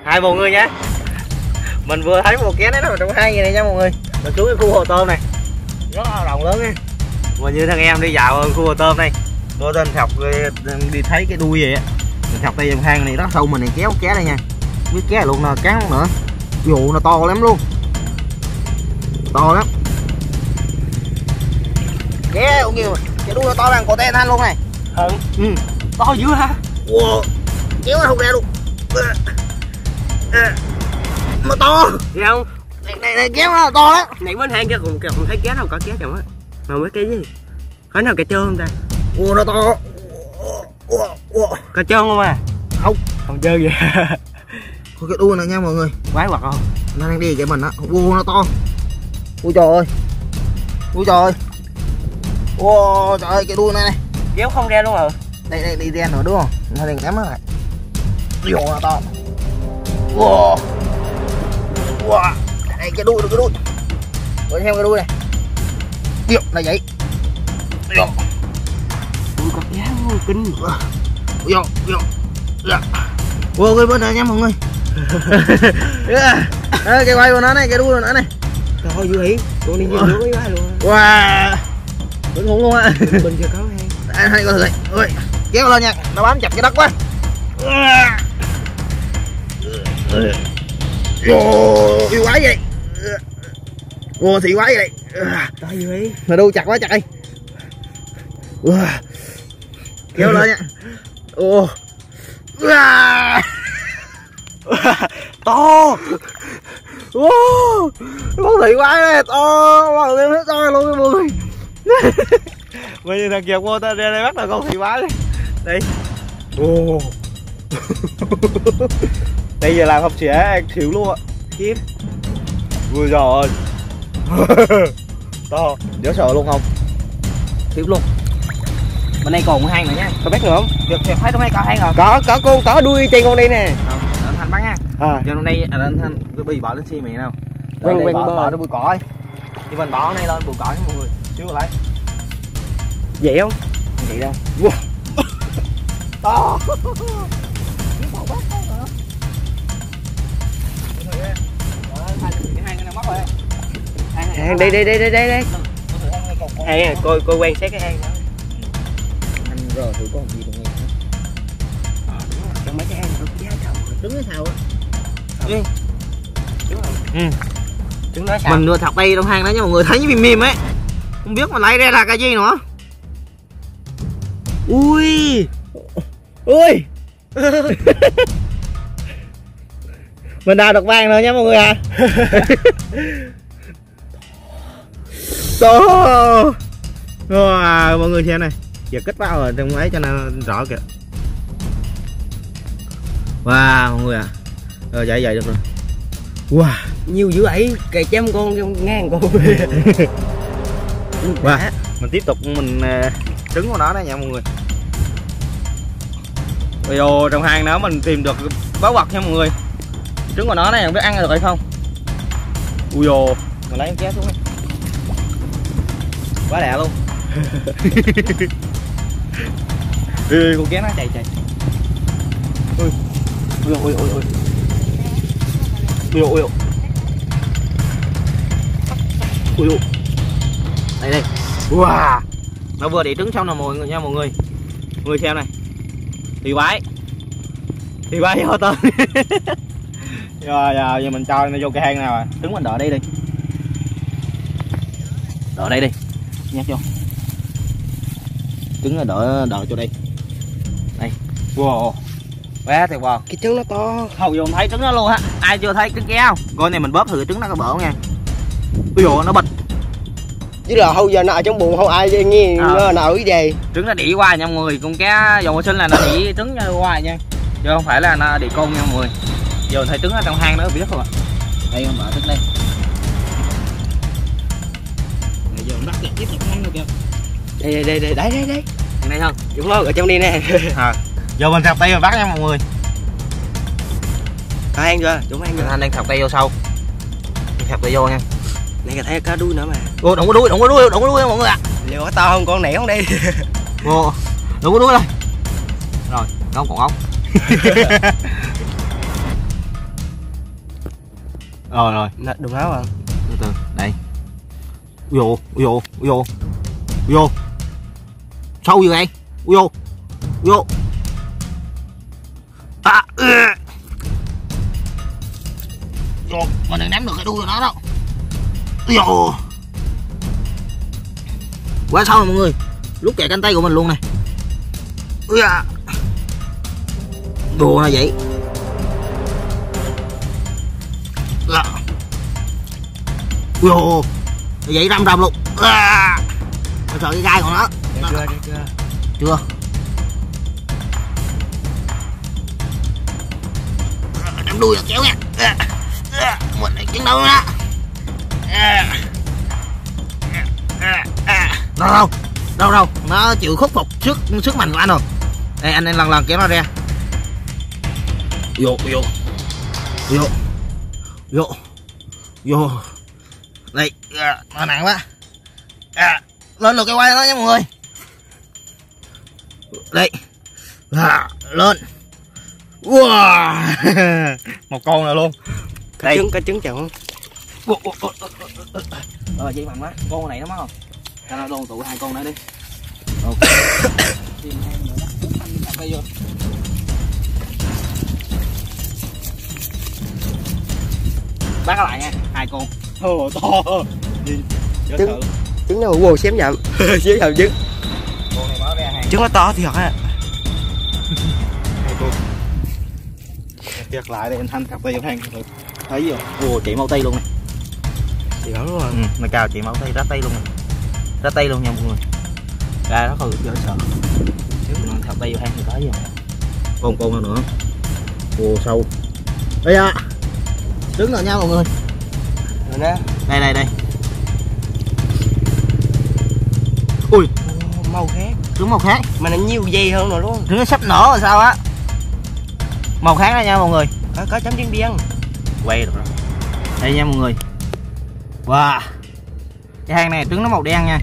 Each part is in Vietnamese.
Hai mọi người nhé. Mình vừa thấy một ké nó nằm trong hai này nha mọi người. Mình xuống cái khu hồ tôm này rất là rộng lớn nha. Mà như thằng em đi dạo khu hồ tôm này, vô tên thọc đi thấy cái đuôi vậy á, mình thọc tay trong hang này rất sâu, mình này kéo ké đây nha, biết ké luôn là cắn nữa. Vụ nó to lắm luôn, to lắm. Ké cũng nhiều, cái đuôi nó to bằng cổ tay anh luôn này. Ừ. To dữ hả? Wow. Kéo nó không ra luôn. Mà to. Gì không? Này kéo nó to lắm. Này bên hang kia còn thấy cá đâu, có cá chồng á. Mà mấy cái gì? Có nào cá trơn không ta? Ủa nó to. Cá trơn không à? Không trơn vậy. Thôi cái đuôi này nha mọi người. Quái hoặc không? Nó đang đi kìa mình á. Ủa nó to. Ui trời ơi. Ui trời ơi. Ủa trời ơi cái đuôi này này. Kéo không ra luôn rồi. Đây đi ra nữa đúng không? Thôi đừng cắm nó lại. Ủa nó to. Wow. Wow. Đây cái đuôi. Rồi theo cái đuôi này. Điệu là vậy. Điệu. Ui có cá luôn, kinh. Điệu. Wow cái bên này nha mọi người. Cái quay của nó này, cái đuôi của nó này. Trời dữ hỉ. Con đi vô cái quái luôn. Wow. Vẫn hùng luôn á. Mình chưa có hang. Hai con thử ơi. Kéo lên nha, nó bám chặt cái đất quá. Yêu quái vậy. Ồ thị quái vậy. Trời dữ hỉ. Mà đu chặt quá chạy. Kéo lên nha. Ồ. To. Con thị quái này to, bằng lên hết to luôn mọi người. Bây giờ thằng Kiệt vô ta ra đây bắt là con thị quái đi. Đây. Đây giờ làm không sẽ ăn xỉu luôn ạ. Khiếp. Ui giời ơi. To, dễ sợ luôn không? Khiếp luôn. Bên đây còn một hang nữa nha. Có biết nữa không? Được thấy trong đây có hang rồi. Có con có đuôi trên con đi nè. Anh Thanh bắn nha. Giờ trong đây anh Thanh cái bì bỏ lên xi mì nào. Quen bỏ nó bụi cỏ. Thì mình bỏ cái này lên bụi cỏ nha mọi người. Xíu lại. Vậy không? Vậy đâu. Wow. To. Hang đây. Hang coi quan sát cái hang đó. Anh rồi thử có gì trong này. Trong mấy cái hang nó giá chồng. Trứng cái sao á? Trứng nó sao? Mình đưa thọc tay trong hang đó nha mọi người, thấy như mềm ấy. Không biết mà lấy ra là cái gì nữa. Ui. Mình đào được vàng rồi nha mọi người à. To. Mọi người xem này. Giờ kích vào rồi trong ấy cho nó rõ kìa. Wow mọi người à. Rồi vậy được rồi. Wow, Nhiều dữ vậy, cày trăm con ngang con. wow. Mình tiếp tục mình trứng của nó đó nha mọi người. Bây giờ trong hang đó mình tìm được báu vật nha mọi người. Trứng của nó này không biết ăn được hay không. Ui dồ, mình lấy con ké xuống đi. Quá lẹ luôn. Con ké nó chạy. Ui. Đây. Wow. Nó vừa để trứng xong là mọi người nha mọi người. Mọi người xem này. Thì quái vô tên. Rồi giờ mình cho nó vô cái hang nào à. Trứng mình đợi đây đi. Đợi đây đi. Nhắc vô. Trứng là đợi cho đây. Đây. Wow. Quá tuyệt vời. Cái trứng nó to. Hầu giờ thấy trứng nó luôn á. Ai chưa thấy trứng kéo không? Coi này mình bóp thử trứng nó có bở không nha. Ui dồi nó bịch. Chứ là hầu giờ nó ở trong bụng không ai nghe nào ý gì. Trứng nó đĩ qua nha mọi người. Con cá dầu sinh là nó đĩ trứng qua nha. Chứ không phải là nó đĩ con nha mọi người. Giờ mình thấy trứng ở trong hang nó biết không ạ. Đây mình mở trứng đây. Giờ mình bắt được tiếp tục hang rồi kìa. Đây. Đây không? Đúng không? Ở trong đi nè. Giờ mình thọc tay mình bắt nha mọi người. Có hang chưa? Đúng hang chưa? Anh đang thọc tay vô sâu. Thọc tay vô nha. Này thấy cá đuôi nữa mà. Ô đụng có đuôi mọi người ạ. Liệu có to không con nẻ không đi. Ô đụng có đuôi rồi. Rồi, không còn ốc. Rồi Đừng áo à. từ từ đây. Vô sâu vô đây. Vô vô mình đừng ném được cái đuôi của nó đâu. Vô quá sâu rồi mọi người, lúc chạy cánh tay của mình luôn này. Đùa là vậy. Vô vậy răm răm luôn. Tôi sợ cái gai của nó. Chưa nắm đuôi là kéo nha. Mình này chiến đấu đó. Đâu nó chịu khắc phục sức mạnh của anh rồi. Đây anh lần kéo nó ra. Vô đây, nó nặng quá. Lên được cái quay đó nha mọi người. Đây lên. Wow. Một con này luôn. Cái trứng chồng. Chị mạnh quá. Con này nó mất không? Cho nó đồn tụ hai con nữa đi. Ok. Bắt lại nha, hai con. To. Trứng nó wow xém nhậm. Xém nhậm trứng. Con này mở ra hai. Trứng nó to thì thật á. Hai con. Chặt lại đây anh Thanh cặp tay vô hang thử. Thấy gì không? Ồ, chị máu tây luôn này. Chị đó luôn. Nó cao chị máu tây rát tây luôn này. Rát tây luôn nha mọi người. Ra nó không dễ sợ. Nó cặp tay vô hang thì có gì không? Con nữa. Ồ sâu. Đây à. Đứng rồi nha mọi người. Rồi nè. Đây. Ui, màu khác. trứng màu khác. Mà nó nhiều dây hơn rồi luôn. Trứng nó sắp nở rồi sao á. Màu khác đó nha mọi người. Có chấm trứng đen. Quay được rồi. Đây nha mọi người. Wow. Cái hang này trứng nó màu đen nha.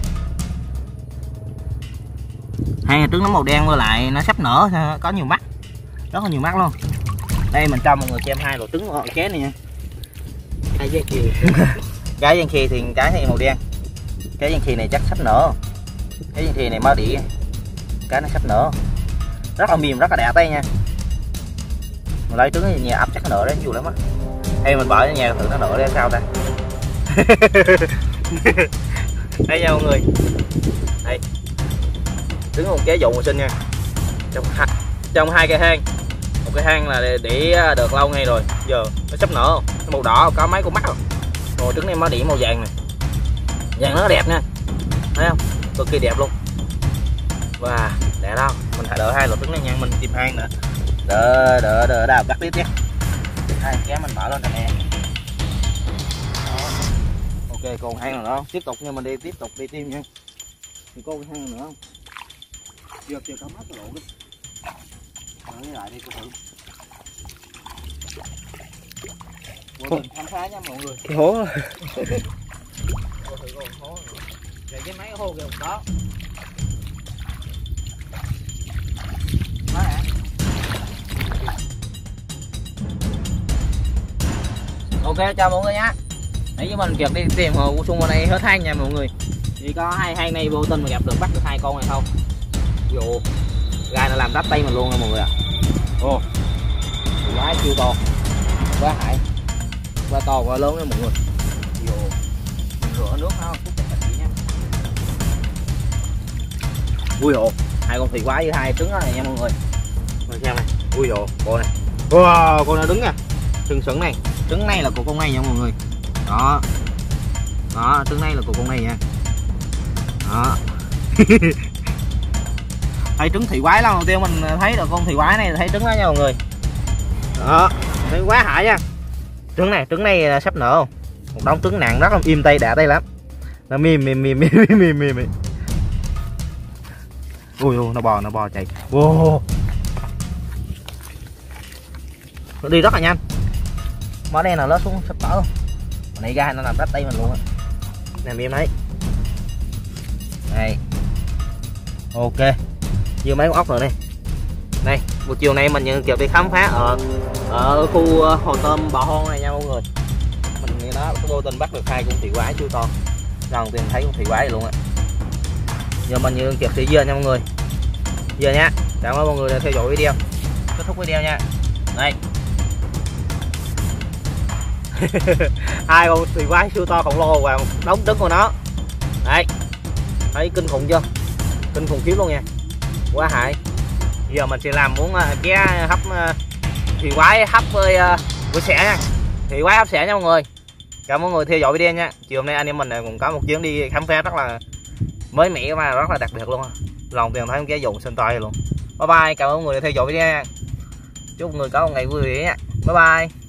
Hang này trứng nó màu đen với lại nó sắp nở, có nhiều mắt. Rất là nhiều mắt luôn. Đây mình cho mọi người xem hai loại trứng ở ké này nha. Cái dây kia. Cái dàn khi thì cái này màu đen. Cái dàn khi này chắc sắp nở. Cái dàn khi này mới đĩ. Cái nó sắp nở. Rất là mềm, rất là đẹp tay nha. Mình lấy trứng thì nhà ấp chắc nó nở đấy, nhiều lắm á. Hay mình bỏ ở nhà thử nó nở ra sao ta. Đây nha mọi người. Đây. Trứng một cái dụng sinh nha. Trong hai cái hang. Một cái hang là để được lâu ngay rồi. Giờ nó sắp nở, nó màu đỏ có mấy con mắt rồi. Rồi trứng này mới đĩ màu vàng này. Vàng nó đẹp nha. Thấy không? Cực kỳ đẹp luôn. Wow, đẹp đâu. Mình phải đợi hai loại trứng này nha, mình tìm hang nữa. Đỡ đào cắt tiếp nhé. Hai kéo mình mở lên nè em. Ok, còn hang nữa không? Tiếp tục nha, mình tiếp tục đi tìm nha. Thì có cái hang nữa không? Giờ có mắt cái lộ đi. Nói lại đi cô thử. Vô tình khám phá nha mọi người. Cái hố. Cô thử con hố nữa. Vậy cái mấy cái hố kìa đó. Đó nè. Ok, chào mọi người nhá. Nãy giờ mình kịp đi tìm hồ xung quanh đây hết hang nha mọi người. Chỉ có hai hang này vô tình mà gặp được, bắt được hai con này không. Vô gai nó làm rách tay mình luôn nha mọi người ạ. Ồ, quá siêu to, quá hại, quá to quá lớn nha mọi người. Vô mình rửa nước không, chút chặt chị nha. Ui dồi, hai con thủy quái với hai trứng này nha mọi người. Mình xem này, ui dồi, con này, wow, con nó đứng nè, sừng sững này, trứng này là của con này nha mọi người. Đó, đó, trứng này là của con này nha. Đó. Thấy trứng thủy quái lần đầu tiên mình thấy được con thủy quái này, thấy trứng đó nha mọi người. Đó, thấy quá hại nha. Trứng này là sắp nở không? Một đống trứng nặng rất là im tay, đã tay lắm. Nó mềm. Ui nó bò chạy. Wow. Nó đi rất là nhanh. Mỏ đen nào lết xuống sắp tở luôn. Này gai nó làm rách tay mình luôn á. Nè em thấy. Đây. Ok. Vừa mấy con ốc rồi đây. Đây, buổi chiều nay mình nhận kịp đi khám phá ở khu hồ tôm Bò Hôn này nha mọi người. Mình như nó vô tình bắt được 2 con thị quái siêu to. Lần tìm thấy con thị quái luôn á. Giờ mình như kịp thị dưa nha mọi người. Giờ nha, cảm ơn mọi người đã theo dõi video. Kết thúc video nha. Đây. 2 con thị quái siêu to khổng lồ và một đống trứng của nó. Đấy. Thấy kinh khủng chưa? Kinh khủng khiếp luôn nha. Quá hại. Giờ mình sẽ làm muốn cái hấp thị quái hấp với sẻ nha. Thị quái hấp sẻ nha mọi người. Cảm ơn mọi người theo dõi video nha. Chiều hôm nay anh em mình cũng có một chuyến đi khám phá rất là mới mẻ và rất là đặc biệt luôn. Lòng tìm thấy cái vùng sinh tòi luôn. Bye bye, cảm ơn mọi người đã theo dõi video nha. Chúc mọi người có một ngày vui vẻ nha. Bye bye.